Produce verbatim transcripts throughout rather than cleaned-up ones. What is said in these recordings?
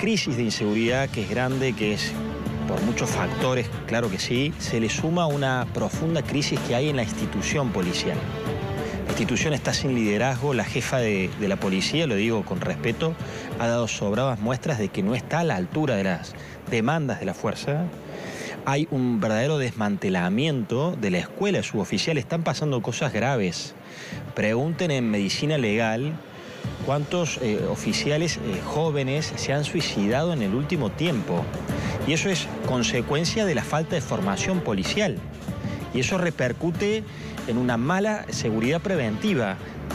crisis de inseguridad que es grande, que es por muchos factores, claro que sí, se le suma una profunda crisis que hay en la institución policial. La institución está sin liderazgo, la jefa de, de la policía, lo digo con respeto, ha dado sobradas muestras de que no está a la altura de las demandas de la fuerza. Hay un verdadero desmantelamiento de la escuela de suboficiales, están pasando cosas graves. Pregunten en medicina legal cuántos eh, oficiales eh, jóvenes se han suicidado en el último tiempo. Y eso es consecuencia de la falta de formación policial. Y eso repercute en una mala seguridad preventiva.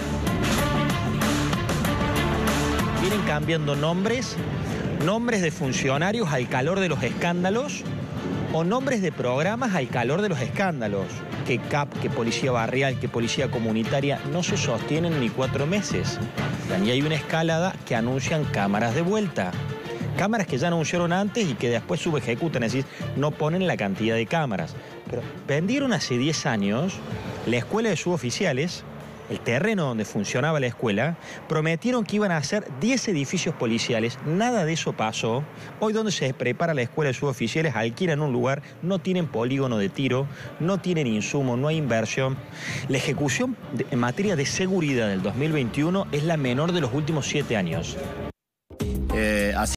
Vienen cambiando nombres, nombres de funcionarios al calor de los escándalos o nombres de programas al calor de los escándalos. Que C A P, que Policía Barrial, que Policía Comunitaria no se sostienen ni cuatro meses. Y hay una escalada que anuncian cámaras de vuelta. Cámaras que ya anunciaron antes y que después subejecutan, es decir, no ponen la cantidad de cámaras. Pero vendieron hace diez años la escuela de suboficiales, el terreno donde funcionaba la escuela, prometieron que iban a hacer diez edificios policiales, nada de eso pasó. Hoy donde se prepara la escuela de suboficiales, alquilan un lugar, no tienen polígono de tiro, no tienen insumo, no hay inversión. La ejecución de, en materia de seguridad del dos mil veintiuno es la menor de los últimos siete años. Eh, así